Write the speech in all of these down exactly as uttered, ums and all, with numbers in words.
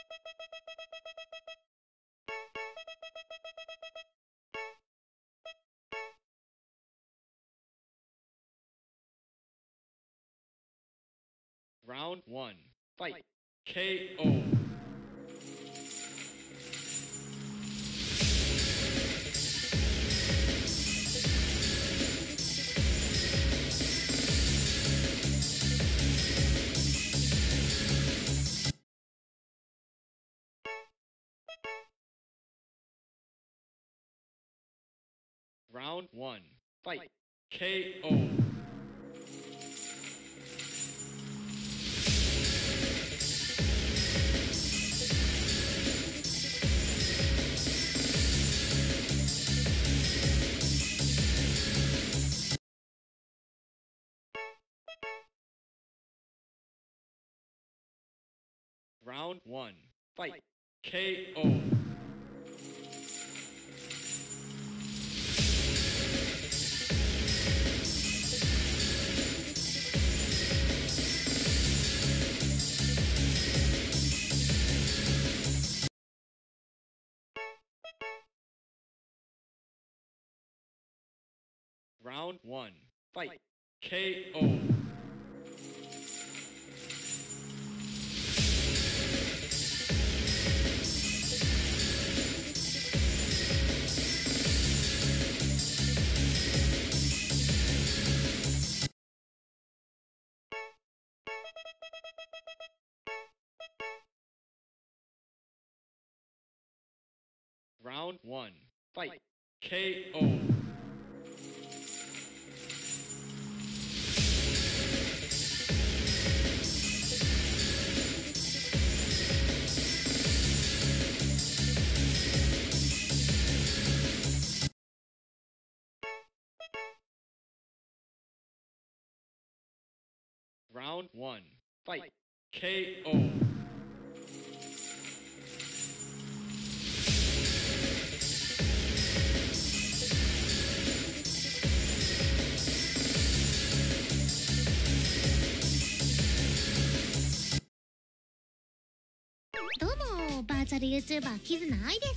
Round one. Fight. K O. Round one. Fight. K O. Round one. Fight. K O. Round one. Fight. K O. Round one. Fight. K O. Round one. Fight. K O. どうも、バーチャル YouTuber キズナアイです。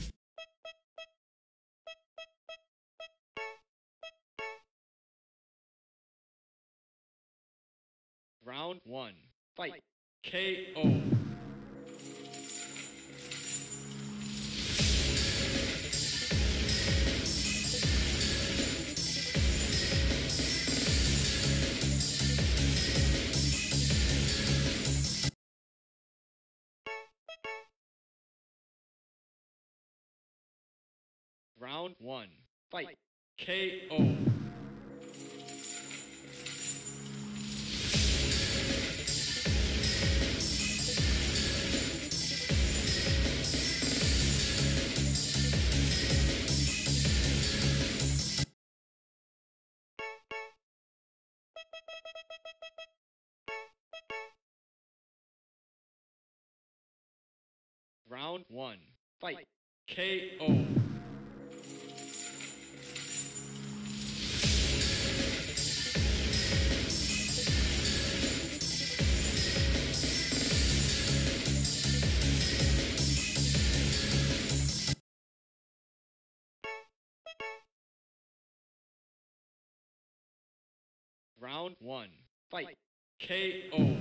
Round one. Fight. K O. Round one. Fight. K O. Round one. Fight. K O. Round one. Fight. K O.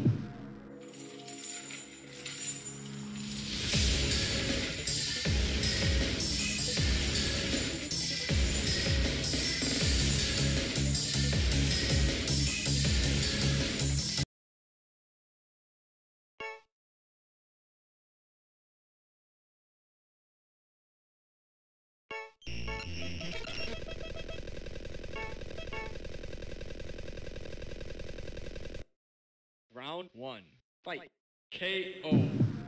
Round one. Fight. K O.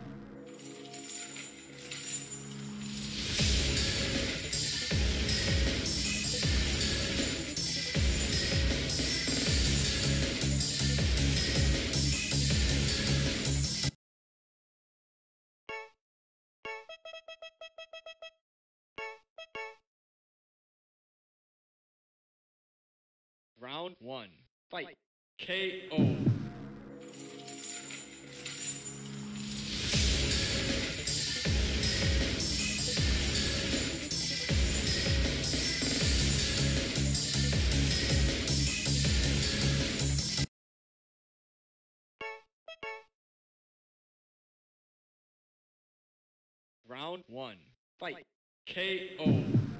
Round one. Fight. K O. Round one. Fight. K O.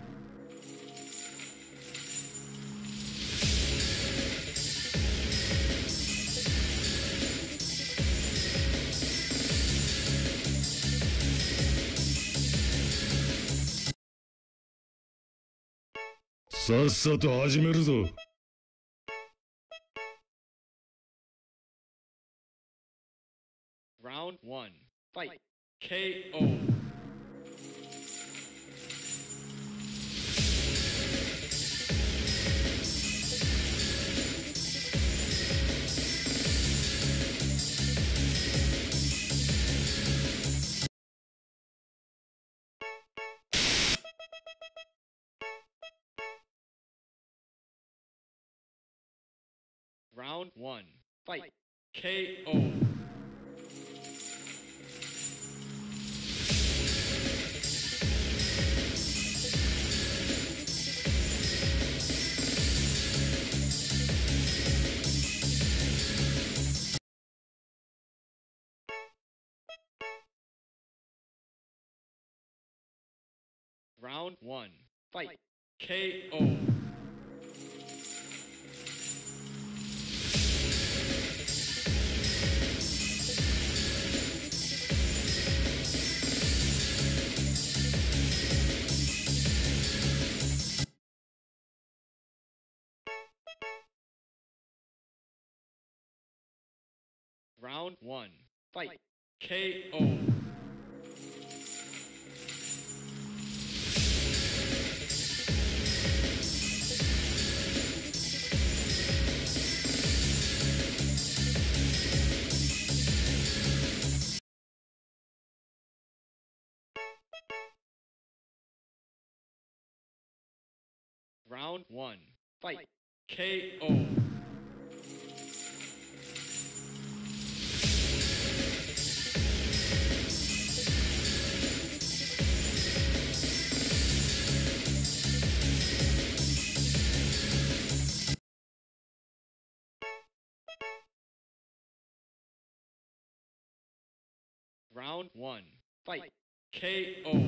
さっさと始めるぞ。 Round one. Fight. K O. Round one. Fight. K O. Round one. Fight. K O. Round one. Fight. K O. Round one. Fight. K O. Round one. Fight. K O.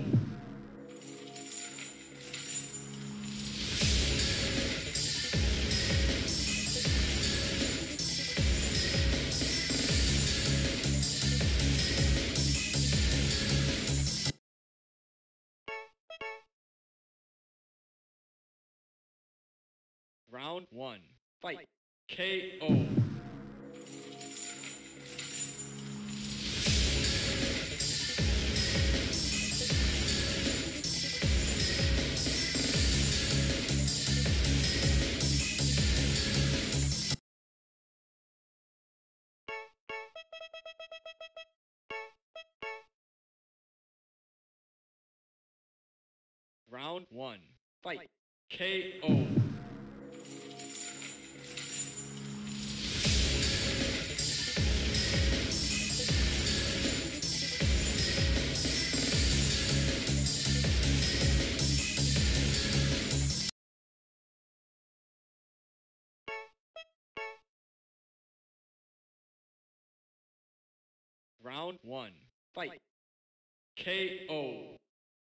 Round one. Fight. K O. Round one. Fight. K O. Round one. Fight. K O.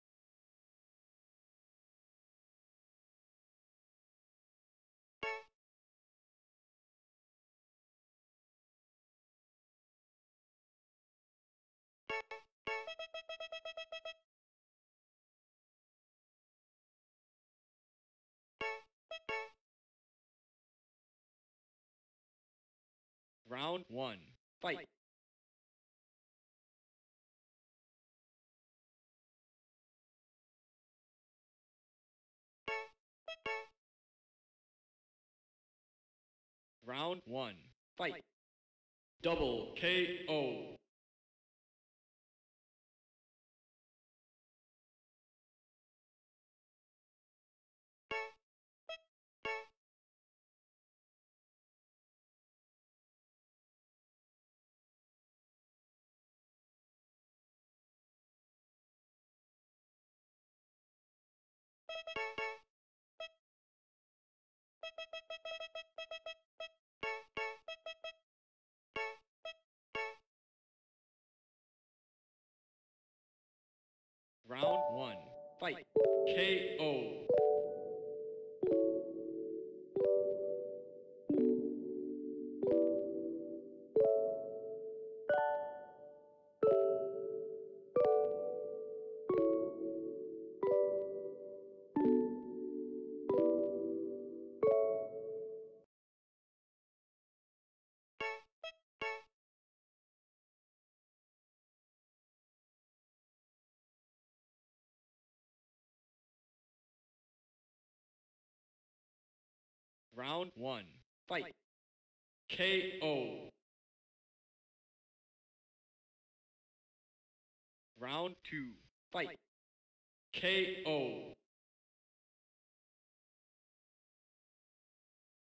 Round one. Fight. Round one. Fight. Double K O. Round one. Fight. K O. Round one. Fight. K O. Round two. Fight. K O.